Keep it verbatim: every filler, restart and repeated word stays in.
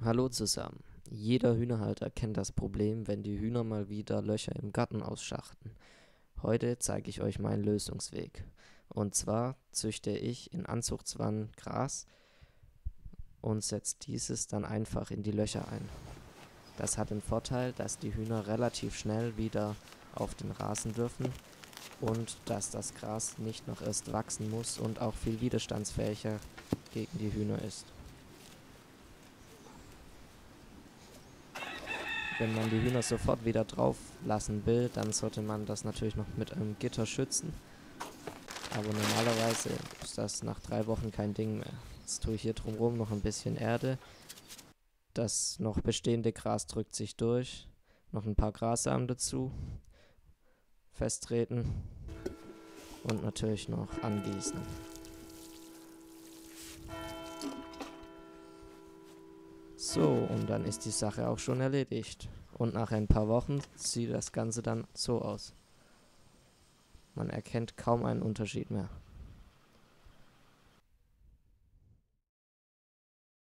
Hallo zusammen. Jeder Hühnerhalter kennt das Problem, wenn die Hühner mal wieder Löcher im Garten ausschachten. Heute zeige ich euch meinen Lösungsweg. Und zwar züchte ich in Anzuchtwannen Gras und setze dieses dann einfach in die Löcher ein. Das hat den Vorteil, dass die Hühner relativ schnell wieder auf den Rasen dürfen und dass das Gras nicht noch erst wachsen muss und auch viel widerstandsfähiger gegen die Hühner ist. Wenn man die Hühner sofort wieder drauf lassen will, dann sollte man das natürlich noch mit einem Gitter schützen. Aber normalerweise ist das nach drei Wochen kein Ding mehr. Jetzt tue ich hier drumherum noch ein bisschen Erde. Das noch bestehende Gras drückt sich durch. Noch ein paar Grassamen dazu. Festtreten. Und natürlich noch angießen. So, und dann ist die Sache auch schon erledigt. Und nach ein paar Wochen sieht das Ganze dann so aus. Man erkennt kaum einen Unterschied mehr.